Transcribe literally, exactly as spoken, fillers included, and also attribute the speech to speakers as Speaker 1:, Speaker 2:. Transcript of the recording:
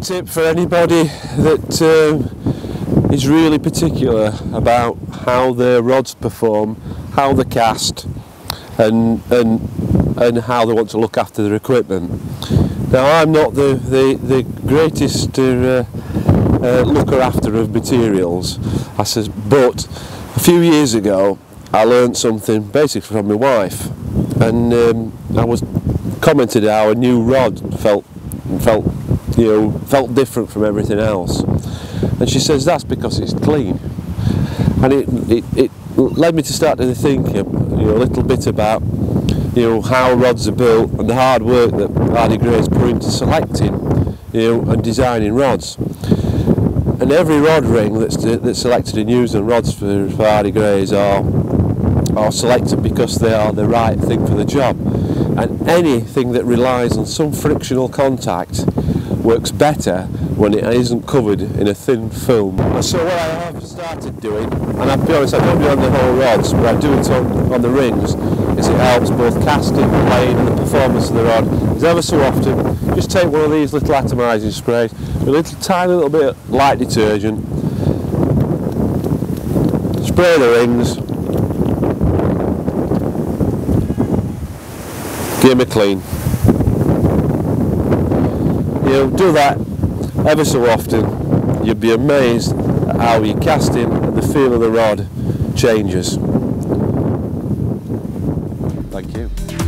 Speaker 1: tip for anybody that um, is really particular about how their rods perform, how they're cast, and and and how they want to look after their equipment. Now, I'm not the the, the greatest uh, uh, looker after of materials, I says, but a few years ago I learned something basically from my wife, and um, I was commented how a new rod felt felt you know felt different from everything else, and she says that's because it's clean. And it, it, it led me to start to think you know, a little bit about you know how rods are built and the hard work that Hardy Grey's put into selecting you know and designing rods. And every rod ring that's that's selected and used on rods for, for Hardy Greys are are selected because they are the right thing for the job. And anything that relies on some frictional contact works better when it isn't covered in a thin film. So what I have started doing, and I'll be honest, I don't do it on the whole rods, but I do it on, on the rings, is it helps both casting, playing and the performance of the rod. Is ever so often, just take one of these little atomising sprays, a little tiny little bit of light detergent, spray the rings, give them a clean. You know, do that ever so often, you'll be amazed at how your casting and the feel of the rod changes. Thank you.